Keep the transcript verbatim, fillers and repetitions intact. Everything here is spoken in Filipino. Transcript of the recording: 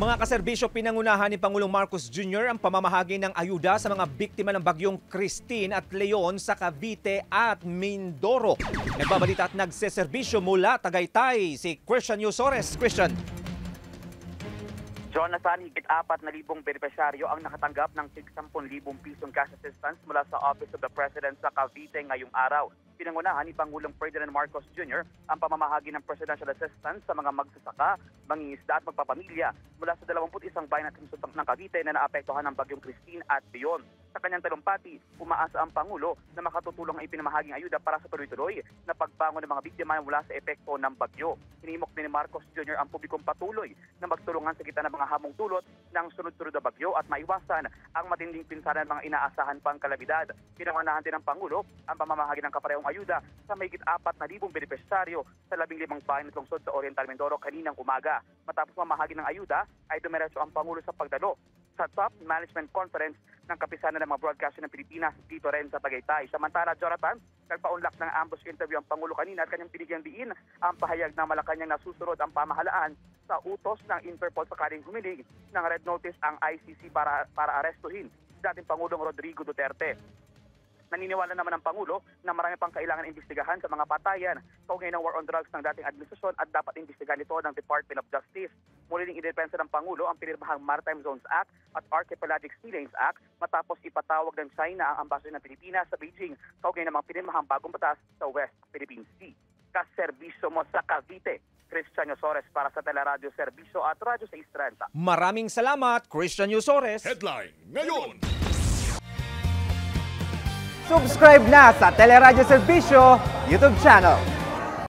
Mga kaserbisyo, pinangunahan ni Pangulong Marcos Junior ang pamamahagi ng ayuda sa mga biktima ng bagyong Christine at Leon sa Cavite at Mindoro. Nagbabalita at nagseserbisyo mula Tagaytay si Christian Yusores. Christian. Jonathan, higit apat na libong benepisyaryo ang nakatanggap ng tig sampung libong pisong cash assistance mula sa Office of the President sa Cavite ngayong araw. Pinangunahan ni Pangulong Ferdinand Marcos Junior ang pamamahagi ng presidential assistance sa mga magsasaka, mangingisda at magpapamilya mula sa dalawampu't isang bayan at lungsod ng Cavite na naapektuhan ng bagyong Christine at Leon. Sa kanyang talumpati, umaasa ang Pangulo na makatutulong ang ipinamahaging ayuda para sa tuloy-tuloy na pagbangon ng mga biktima mula sa epekto ng bagyo. Hinimok din ni Marcos Junior ang publikong patuloy na magtulungan sa gitna ng mga hamong dulot ng sunod-sunod na bagyo at maiwasan ang matinding pinsala ng mga inaasahan pang kalamidad. Pinangunahan din ng Pangulo ang pamamahagi ng kaparehong ayuda sa mahigit apat na libong benepisyaryo sa labing limang bayan at lungsod sa Oriental Mindoro kaninang umaga. Matapos mamahagi ng ayuda ay dumiretso ang Pangulo sa pagdalo sa Top Management Conference ng Kapisanan ng mga Broadcaster ng Pilipinas dito rin sa Tagaytay. Samantala, Jonathan, nagpaunlak ng ambush interview ang Pangulo kanina at kanyang binigyan diin ang pahayag na Malacanang nasusunod ang pamahalaan sa utos ng Interpol sakaling humiling ng red notice ang I C C para, para arestuhin si dating Pangulong Rodrigo Duterte. Naniniwala naman ang Pangulo na marami pang kailangan imbestigahan sa mga patayan kaugnay ng war on drugs ng dating administrasyon at dapat imbestigahan ito ng Department of Justice. Muli ring idepensa ng Pangulo ang pinirmahang Maritime Zones Act at Archipelagic Sea Lanes Act matapos ipatawag ng China ang ambassador ng Pilipinas sa Beijing kaugnay ng mga pinirmahang bagong batas sa West Philippine Sea. Kaserbisyo mo sa Cavite, Christian Yusores para sa Teleradio Serbisyo at Radyo seis thirty. Maraming salamat, Christian Yusores. Headline ngayon. Subscribe na sa Teleradio Serbisyo YouTube channel.